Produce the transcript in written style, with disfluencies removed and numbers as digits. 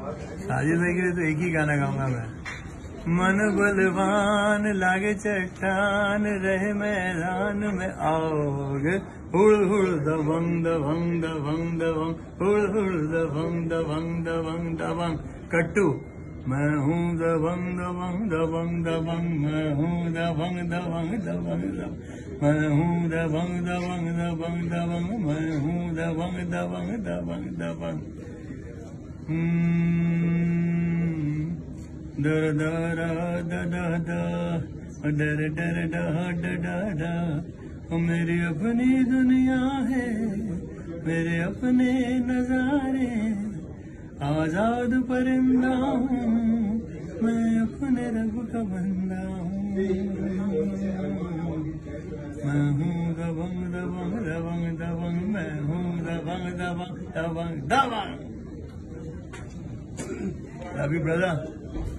साजिद भाई के लिए तो एक ही गाना गाऊंगा मैं। मन बलवान लागे चट्टान रहे मैदान में आओगे, हुड़ हुड़ दबंग दबंग दबंग दबंग, हुड़ हुड़ दबंग दबंग दबंग दबंग। कट्टू मैं हूँ दबंग दबंग दबंग दबंग, मैं हूँ दबंग दबंग दबंग दबंग, मैं हूँ दबंग दबंग दबंग दबंग, मैं हूँ दबंग दबंग दबंग दबंग। दर दर दर दर दर दर दर, मेरी अपनी दुनिया है, मेरे अपने नजारे, आजाद परिंदा हूँ मैं, अपने रब का बंदा हूँ। मैं हूँ दबंग दबंग दबंग दबंग, मैं हूँ दबंग दबंग दबंग दबंग। Love you, brother.